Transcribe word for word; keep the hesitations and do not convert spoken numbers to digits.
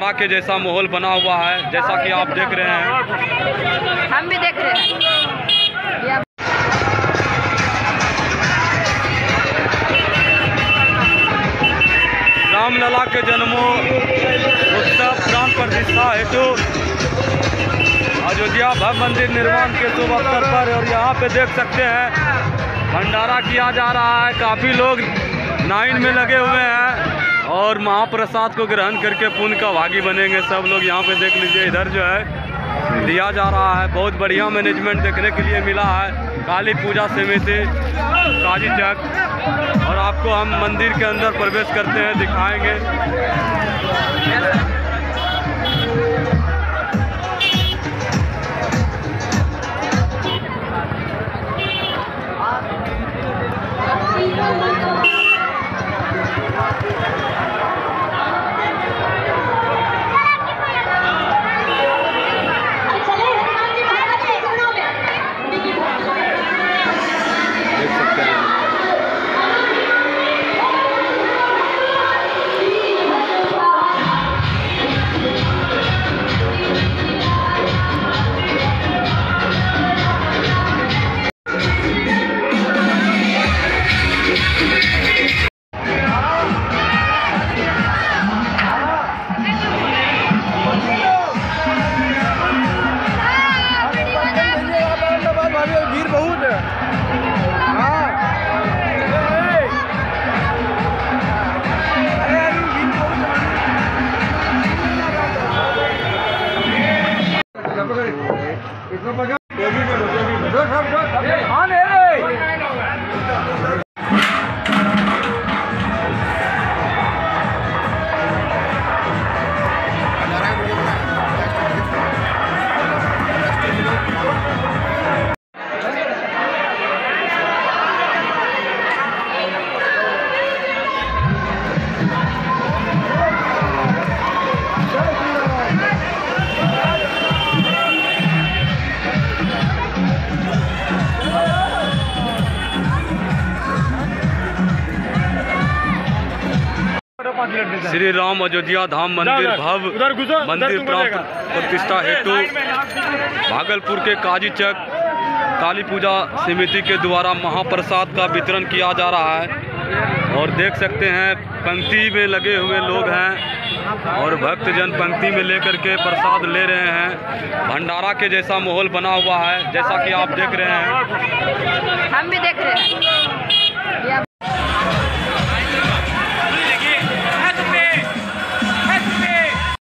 भंडारा के जैसा माहौल बना हुआ है, जैसा कि आप देख रहे हैं। हम भी देख रहे हैं। रामलला के जन्मों उत्सव प्राण प्रतिष्ठा हेतु अयोध्या भव्य मंदिर निर्माण के शुभ अवसर पर, और यहाँ पे देख सकते हैं भंडारा किया जा रहा है। काफ़ी लोग लाइन में लगे हुए हैं और महाप्रसाद को ग्रहण करके पुण्य का भागी बनेंगे सब लोग। यहाँ पे देख लीजिए, इधर जो है दिया जा रहा है। बहुत बढ़िया मैनेजमेंट देखने के लिए मिला है। काली पूजा समिति काजी चक, और आपको हम मंदिर के अंदर प्रवेश करते हैं, दिखाएंगे। भीड़ बहुत है। हाँ श्री राम अयोध्या धाम मंदिर भव्य मंदिर प्राण प्रतिष्ठा हेतु भागलपुर के काजी चक काली पूजा समिति के द्वारा महाप्रसाद का वितरण किया जा रहा है। और देख सकते हैं पंक्ति में लगे हुए लोग हैं और भक्तजन पंक्ति में लेकर के प्रसाद ले रहे हैं। भंडारा के जैसा माहौल बना हुआ है, जैसा कि आप देख रहे हैं। हम भी देख